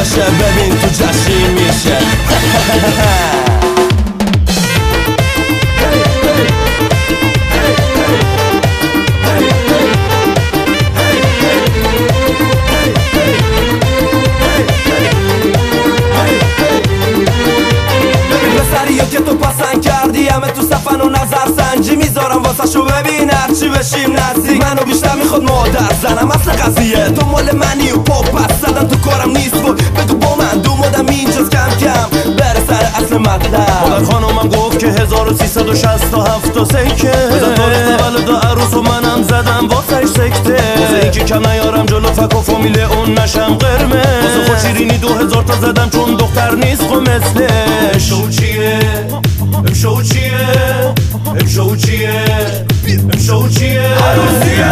وقتشه ببین تو جشن میشه که تو پسند کردی همه تو صفن و نظر سنجی میذارم واسه شو ببین هرچی بشیم نزدیک منو بیشتر میخواد مادر زنم اصل قضیه تو مال منی و پاپ پس زدن تو کارم نیست بود بگو با من دومادم اینجاست کم کم بره سر اصل مطلب مادر خانومم گفت که 1367 تا سکه بزن تاریخ تولد عروس و منم زدم واسهش سکته واسه اینکه کم نیارم جلو فک و فامیل اون نشم قرمه واسه خود شیرینی 2000 تا زدم چون دختر نیست خو مثلش امشو چیه امشو چیه امشو چیه عروسیه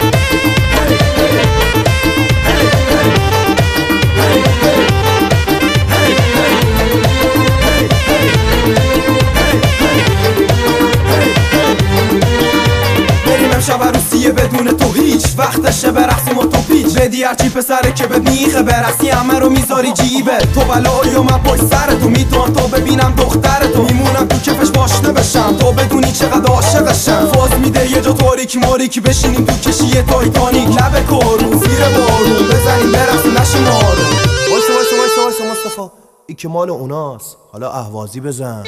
بریم امشب عروسیه بدون تو هیچ وقتشه برقصیم و تو پیچ بدی هرچی پسره که بهت میخه برقصی همه رو میذاری جیبه تو بلایی و من پشت سر تو میتونم تو ببینم دختر تو میمونم تو کفش باشنه بشم تو بدونی چقدر عاشقشم فاز میده یه جا تاریکی ماریکی بشینیم تو کشی تایتانیک لب کارون زیر بارون بزنیم برقصیم نشیم آروم وایسا مصطفی این که مال اوناست حالا اهوازی بزن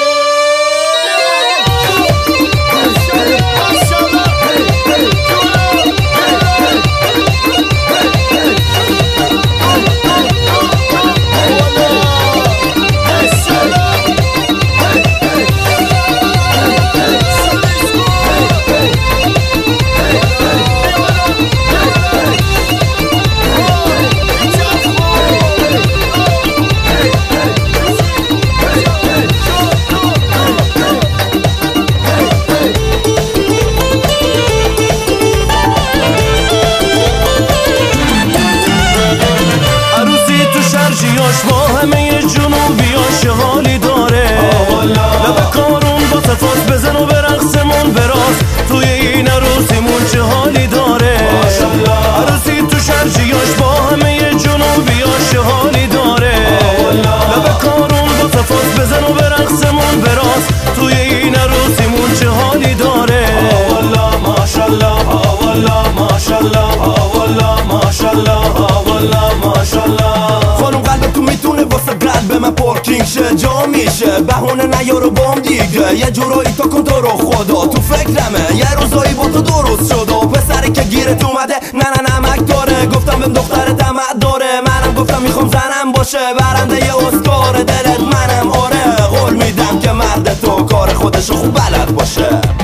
با همه جنوبیاش حالی داره لب کارون با تفاس بزن و برقصمون براز توی این عروسیمون چه حالی داره عروسی تو شرجیاش با همه جنوبیاش حالی داره لب کارون با تفاس بزن و برقصمون براز توی این عروسیمون چه حالی داره ماشالله والله ماشالله والله ماشالله والله ماشالله خانم قلب تو میتونه واسه قلب من پارکینگ شه جا میشه بهونه نیارو بام دیگه یه جورایی تا کن تو رو خدا تو فکرمه یه روزایی با تو درست شده پسری که گیرت اومده نه نمک داره گفتم بهم دختر دمع داره منم گفتم میخوام زنم باشه برنده یه اسکار دلت منم آره قول میدم که مرد تو کار خودشو خوب بلد باشه